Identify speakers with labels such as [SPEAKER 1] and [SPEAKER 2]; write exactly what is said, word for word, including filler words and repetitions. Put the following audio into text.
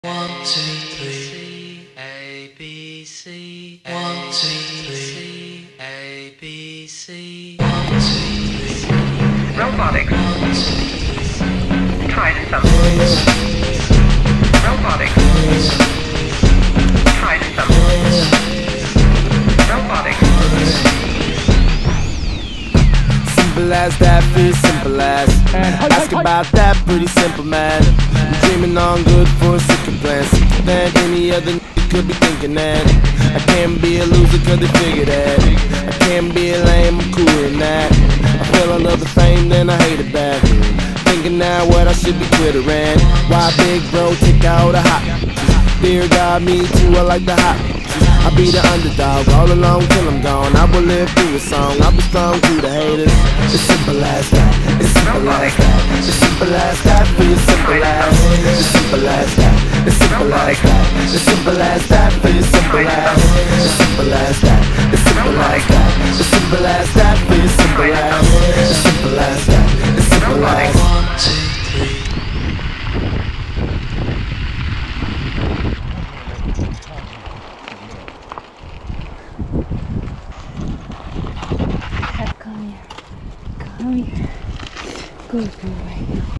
[SPEAKER 1] One, two, three, A, B, C. One, two, three, A, B, C. One, two, three.
[SPEAKER 2] Robotics. Try to some. Robotics. Try to some. Robotics.
[SPEAKER 3] Simple as that, pretty simple as. Ask about that, pretty simple man. I'm dreaming on good for a second plan. Second than any other nigga could be thinking that I can't be a loser cause they figure that I can't be a lame, I'm cooler than that. I fell in love with fame, then I hate it back. Thinking now what I should be quitter and why big bro take out a hot. Dear God, me too, I like the hot. I'll be the underdog all along till I'm gone. I will live through a song, I'll be strong through the haters. It's simple as that, it's simple as that. It's simple as that, for you simple as. It's simple as that, it's simple as that. It's simple as that, for you simple as. It's simple as that, it's simple as that. It's simple as that, for you simple as. It's simple as that, it's simple as.
[SPEAKER 1] One, two, three.
[SPEAKER 4] Come here. Come here. Good boy.